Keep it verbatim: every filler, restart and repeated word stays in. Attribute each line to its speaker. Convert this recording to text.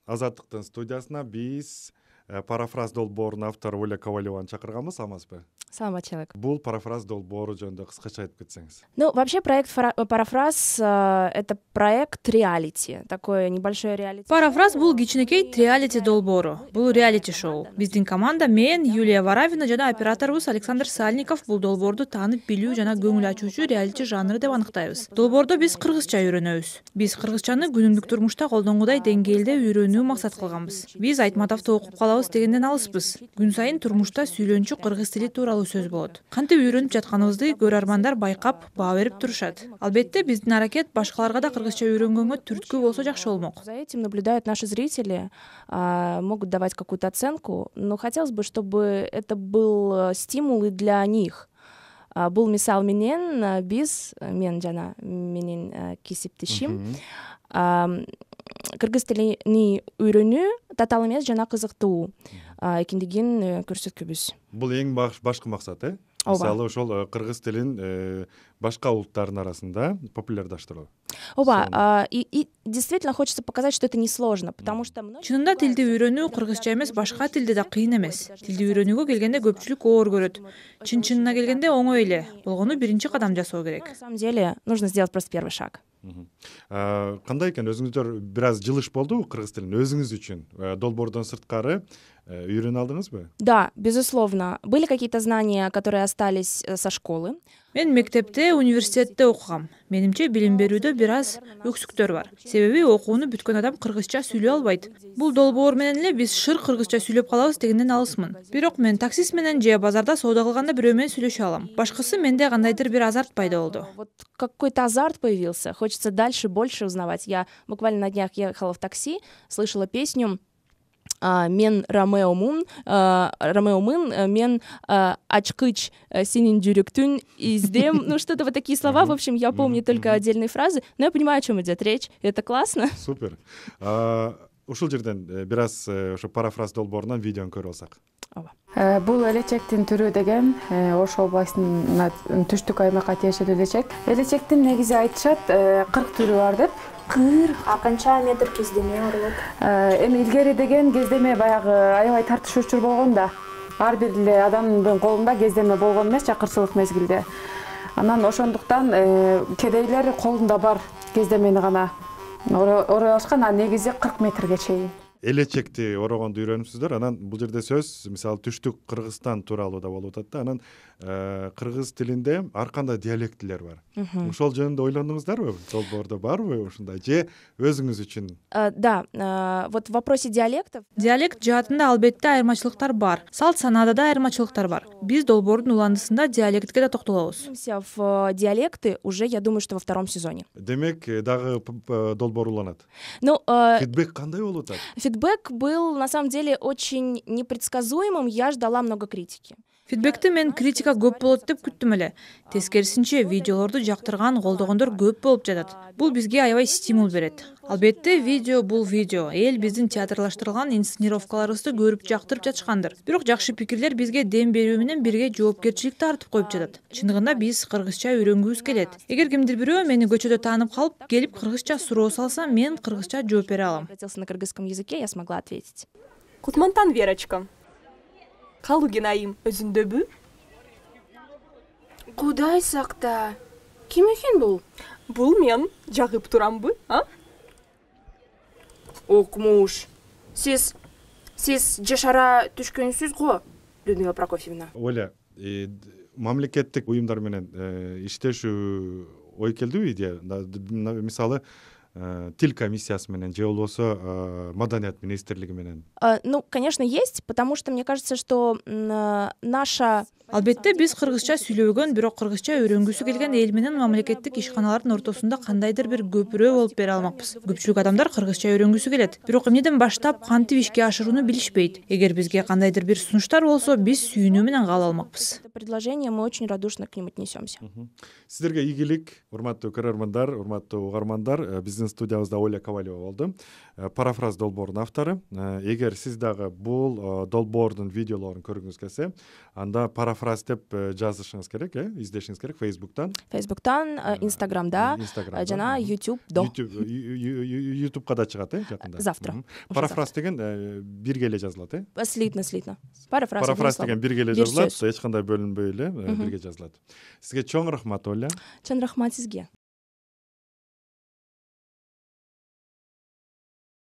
Speaker 1: Азаттыктын студиясына биз парафраз долбоорунун автору Оля Ковалеваны чакырганбыз, амазбы?
Speaker 2: Саламатчылык.
Speaker 1: Бул парафраз долбоору жөнүндө кыскача айтып кетсеңиз.
Speaker 2: Ну, вообще проект фара- парафраз э, это проект реалити, такое небольшое реалити.
Speaker 3: Парафраз бул кичинекей реалити долбоору. Бул реалити шоу. Биздин команда мен, Юлия Варавина жана операторубуз Александр Сальников бул долбоорду таанып билүү жана көңүл ачуучу реалити жанры деп аныктайбыз. Долбоордо биз кыргызча үйрөнөбүз. Биз кыргызчаны күнүмдүк турмушта колдонгудай деңгээлде үйрөнүү максат кылганбыз. Биз Айтматовду окуп калабыз дегенден алыспыз. Күн сайын турмушта сүйлөнчү кыргыз тили тууралуу сөз болот. Кантип үйрөнүп жатканыбызды көрөрмандар байкап, баа берип турушат. Албетте биздин аракет башкаларга да кыргызча үйрөнгөнгө түрткү болсо жакшы болмок.
Speaker 2: За этим наблюдают наши зрители, а, могут давать какую-то оценку, но хотелось бы, чтобы это был стимул и для них. А, Бул мисал менен а, биз мен жана менин а, кесиптешим а, кыргыз тилин үйрөнүү татаал эмес жана кызыктуу а, экендигин э, көрсөткүбүз.
Speaker 1: Бул эң баш- башкы максат, э?
Speaker 2: Ооба.
Speaker 1: Мисалы ошол э, кыргыз тилин э, башка улуттардын арасында популярдаштыруу.
Speaker 2: Ооба,
Speaker 1: Сонун.
Speaker 2: а, и, и действительно хочется показать, что это несложно, потому что многие...
Speaker 3: Чынында тилди үйрөнүү кыргызча эмес, башка тилде да кыйын эмес. Тилди үйрөнүүгө келгенде көпчүлүк оор көрөт. Чын-чынына келгенде оңой эле. Болгону биринчи кадам жасоо
Speaker 2: Но
Speaker 3: керек.
Speaker 2: на самом деле нужно сделать просто первый шаг.
Speaker 1: Мгм. А, Кандай экен, өзүңүздөр бир аз жылыш болдубу кыргыз тилин өзүңүз үчүн? Э, Долбоордон сырткары э, үйрөнө алдыңызбы?
Speaker 2: Да, безусловно. Были какие-то знания, которые остались э, со школы.
Speaker 3: Мен мектепте, университетте окугам. Менимче билим берүүдө бир аз өксүктөр бар. Себеби окууну бүткөн адам кыргызча сүйлөй албайт. Бул долбоор менен эле биз шыр кыргызча сүйлөп калабыз дегенден алысмын. Бирок мен таксист менен же базарда соода кылганда бирөө менен сүйлөшө алам. Башкысы менде кандайдыр бир азарт пайда болду.
Speaker 2: Вот какой-то азарт появился. Хочется дальше, больше узнавать. Я буквально на днях ехала в такси, слышала песню а, «Мен Ромео Мун, а, Ромео Мун, а, мен а, ачкыч а, синин жүрөктүн издем». Ну, что-то вот такие слова. В общем, я помню
Speaker 1: Мгм,
Speaker 2: только
Speaker 1: мгм.
Speaker 2: отдельные фразы, но я понимаю, о чем идет речь. Это классно.
Speaker 1: Супер. А, Ушул жерден э, бир аз э, ошо парафраз долбоорунан видеону көрүп алсак.
Speaker 4: Э, Бул элечектин түрү деген э, Ош областына түштүк аймакка тиешелүү элечек. Элечектин негизи айтышат кырк түрү бар деп.
Speaker 2: Кыр, а канча метр кездеме урулат?
Speaker 4: Э, Эми илгери деген кездеме баягы аябай тартышуучу болгон да. Ар бир эле адамдын колунда кездеме болгон эмес чакырчылык мезгилде. Анан ошондуктан э, кедейлер колунда бар кездемени гана орой алышкан, а негизи кырк метрге чейин.
Speaker 1: Элечекти орогонду үйрөнүпсүздөр. Анан бул жерде сөз, мисалы түштүк Кыргызстан тууралуу да болуп атат да. Анан э, кыргыз тилинде ар кандай диалектилер бар. Ошол жөнүндө ойлондуңуздарбы? Долбоордо барбы ушундай же өзүңүз үчүн?
Speaker 2: А, Да, а, вот в вопросе диалектов
Speaker 3: Диалект жаатында албетте айырмачылыктар бар. Салт санаада да айырмачылыктар бар. Биз долбоордун уландысында диалектке да токтолобуз.
Speaker 2: вернемся в э, диалекты уже, я думаю, что во втором сезоне.
Speaker 1: Демек э, дагы п- п- долбоор уланат.
Speaker 2: Ну, э,
Speaker 1: Фидбек кандай болуп атат?
Speaker 2: фидбэк был на самом деле очень непредсказуемым, я ждала много критики.
Speaker 3: Фидбекти мен критика көп болот деп күттүм эле. Тескерисинче видеолорду жактырган, колдогондор көп болуп жатат. Бул бизге аябай стимул берет. Албетте видео бул видео. Эл биздин театрлаштырылган инсценировкаларыбызды көрүп жактырып жатышкандыр. Бирок жакшы пикирлер бизге дем берүү менен бирге жоопкерчилик тартып коюп жатат. Чындыгында биз кыргызча үйрөнгүбүз келет. Эгер кимдир бирөө мени көчөдө таанып калып, келип кыргызча суроо салса, мен кыргызча жооп бере алам.
Speaker 2: Обратился на кыргызском языке, я смогла ответить.
Speaker 5: Кутмантан Верочка. Калугинаим өзүндөбү?
Speaker 6: Кудай сакта. Ким экен бул?
Speaker 5: Бул мен жагып турамбы, а?
Speaker 6: Окмуш. Сиз сиз жашара түшкөнсүз го, Людмила Прокофьевна.
Speaker 1: Оля, э, д- мамлекеттик уюмдар менен э, иштешүү ой келдиби идея? Да, д- м- Мисалы э, тил комиссиясы менен же болбосо э, маданият министрлиги менен.
Speaker 2: А, Ну, конечно, есть, потому что мне кажется, что м, э, наша...
Speaker 3: Албетте биз кыргызча сүйлөбөгөн, бирок кыргызча үйрөнгүсү келген эл менен мамлекеттик ишканалардын ортосунда кандайдыр бир көпүрө болуп бере алмакпыз. Көпчүлүк адамдар кыргызча үйрөнгүсү келет, бирок эмнеден баштап кантип ишке ашырууну билишпейт. Эгер бизге кандайдыр бир сунуштар болсо, биз сүйүнүү менен кабыл алмакпыз.
Speaker 2: предложение, мы очень радушно к ним отнесемся.
Speaker 1: Сиздерге ийгилик, урматтуу көрөрмандар, урматтуу угармандар. Биздин студиябызда Оля Ковалева болду. Парафраз долбоордун автору. Эгер сиз дагы бул долбоордун видеолорун көргүңүз келсе, анда парафраз деп жазышыңыз керек, э, издешиңиз керек Facebook'тан.
Speaker 2: Facebook'тан, Instagram'да, жана YouTube'до.
Speaker 1: YouTube'га да чыгат, э, жакында.
Speaker 2: Завтра.
Speaker 1: Парафраз деген бирге эле жазылат, э?
Speaker 2: Слитно, слитно. Парафраз.
Speaker 1: Парафраз деген бирге эле
Speaker 2: Бир
Speaker 1: жазылат,
Speaker 2: сөз.
Speaker 1: эч кандай бөлүнбөй эле бирге жазылат. Сизге чоң рахмат, Оля.
Speaker 2: Чын рахмат сизге.